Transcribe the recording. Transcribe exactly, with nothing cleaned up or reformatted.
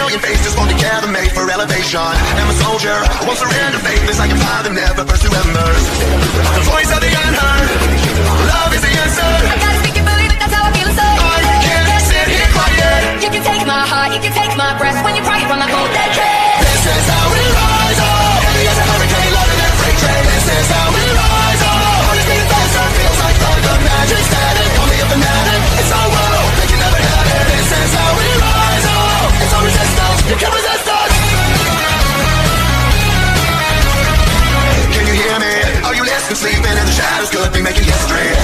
million faces won't together made for elevation. I'm a soldier, I won't surrender faithless. I can fly them, never pursue embers. The voice of the unheard, love is the answer. I gotta speak and believe it, that's how I feel inside. I can't sit here quiet. You can take my heart, you can take my breath. When you cry, you run like old dead cat. This is how we rise up. Heavy as a hurricane, louder than freight train. This is how we rise up. Heart is beating faster, feels like thunder. Magic static, call me a fanatic. It's our world, they can never have it. This is how we rise up. It's our resistance, you can't resist us. Can you hear me? Are you listening, sleeping in the shadows? Could be making history.